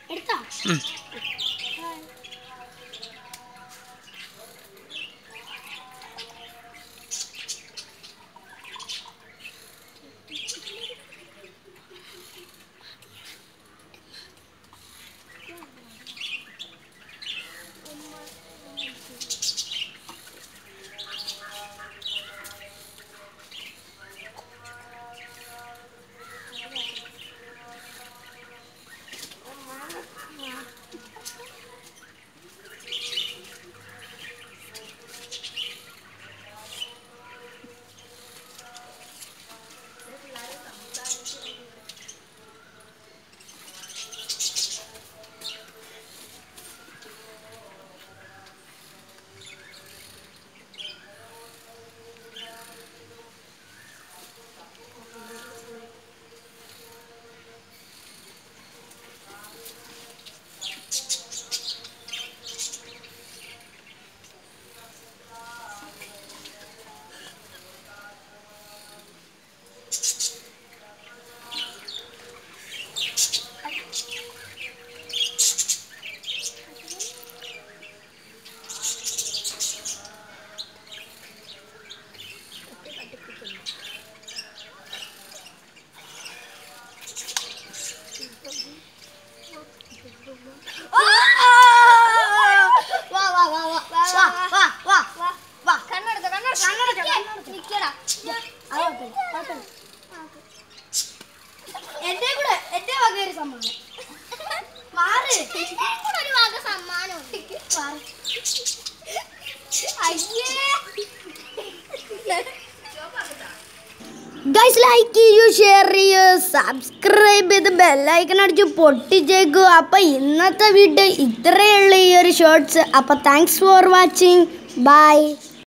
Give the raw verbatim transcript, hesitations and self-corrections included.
Guys, like you, share you, subscribe with the bell icon അടിച്ചു പൊട്ടിച്ചേക്കു. അപ്പോൾ ഇന്നത്തെ video ഇത്രയേ ഉള്ളൂ ഈ ഒരു ഷോർട്സ്. അപ്പോൾ താങ്ക്സ് ഫോർ വാച്ചിങ്. ബൈ.